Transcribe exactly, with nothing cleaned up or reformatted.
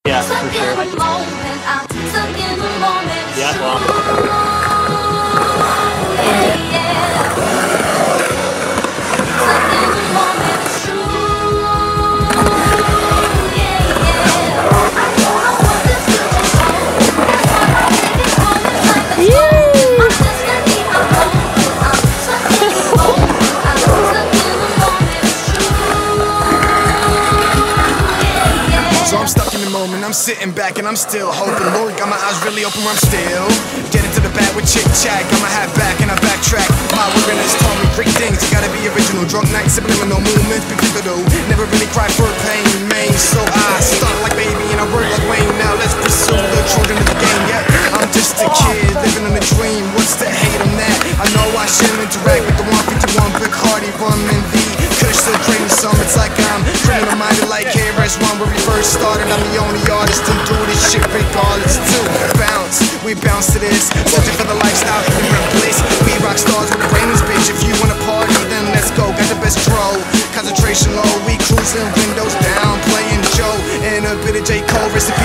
Yeah, for sure. Yeah, well. So I'm stuck in the moment, I'm sitting back and I'm still hoping. Lord, got my eyes really open where I'm still getting to the bat with chit chat. Got my hat back and I backtrack. My wilderness taught me great things. You gotta be original. Drunk night, subliminal movements, be pivotal. Never really cry for pain, man. So I start like baby and I work like Wayne. Now let's pursue the children of the game. Yeah, I'm just a kid living in a dream. What's the hate on that? I know I shouldn't interact with the one fifty-one Bacardi rum and the Kush still creating some. It's like I'm criminal minded like K R S One where we first started. I'm the only artist to do this shit regardless. To bounce, we bounce to this. Searching for the lifestyle that we replace. We rock stars with the brainless bitch. If you wanna party, then let's go. Got the best troll, concentration low. We cruising, windows down, playing Joe and a bit of J. Cole. Recipe